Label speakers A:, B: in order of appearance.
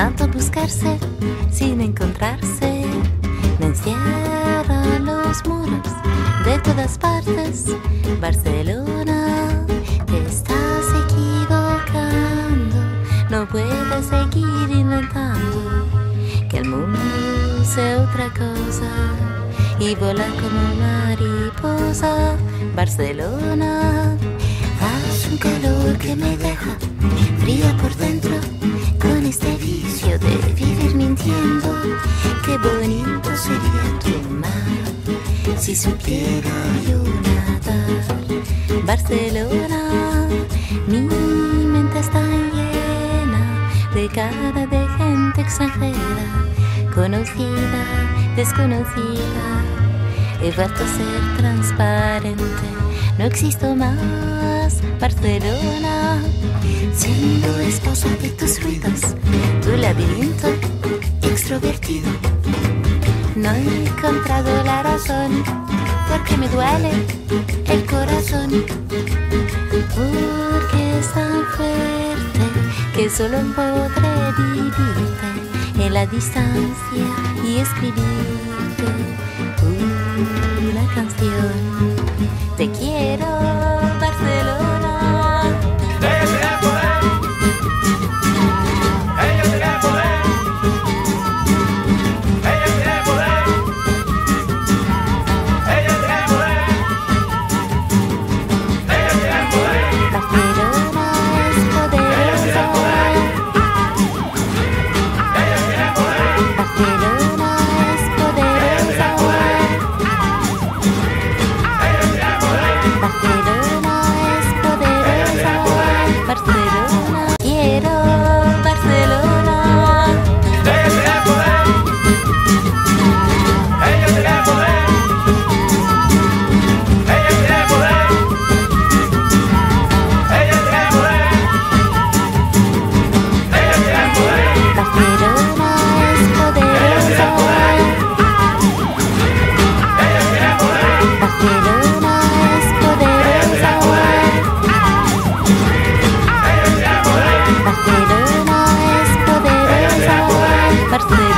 A: tanto buscarse sin encontrarse. Me encierran los muros de todas partes. Barcelona, te estás equivocando. No puedes seguir inventando que el mundo sea otra cosa y volar como mariposa. Barcelona, hace un calor que me deja fría por dentro, con este vicio de vivir mintiendo. Qué bonito sería tu mar si supiera yo nadar. Barcelona, mi mente está llena de cara de gente extranjera, conocida, desconocida. He vuelto a ser transparente, no existo más. Barcelona, siendo esposa de tus ruidos, tu laberinto extrovertido. No he encontrado la razón, porque me duele el corazón, porque es tan fuerte que solo podré vivirte en la distancia y escribirte una canción. Te quiero, Barcelona.
B: Ella tiene poder. Ella tiene poder. Ella tiene poder. Ella tiene poder. Ella tiene poder.
A: Barcelona es poderosa.
B: Ella tiene poder.
A: Barcelona es poderosa. Barcelona es poderosa. Barcelona, quiero Barcelona.
B: Ella tiene poder. Ella tiene poder. Ella tiene poder. Ella tiene poder. Ella tiene poder.
A: Barcelona es poderosa.
B: Ella tiene poder.
A: Barcelona es poderosa.
B: Ella tiene poder.
A: Barcelona es poderosa. Barcelona.